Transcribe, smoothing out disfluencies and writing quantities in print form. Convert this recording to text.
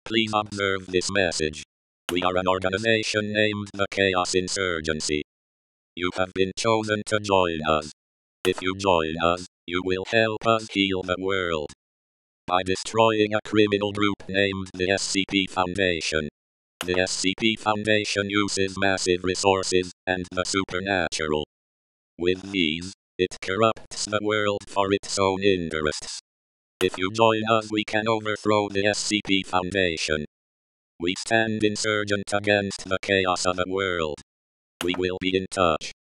Please observe this message. We are an organization named the Chaos Insurgency. You have been chosen to join us. If you join us, you will help us heal the world by destroying a criminal group named the SCP Foundation. The SCP Foundation uses massive resources and the supernatural. With these, it corrupts the world for its own interests. If you join us, we can overthrow the SCP Foundation. We stand insurgent against the chaos of the world. We will be in touch.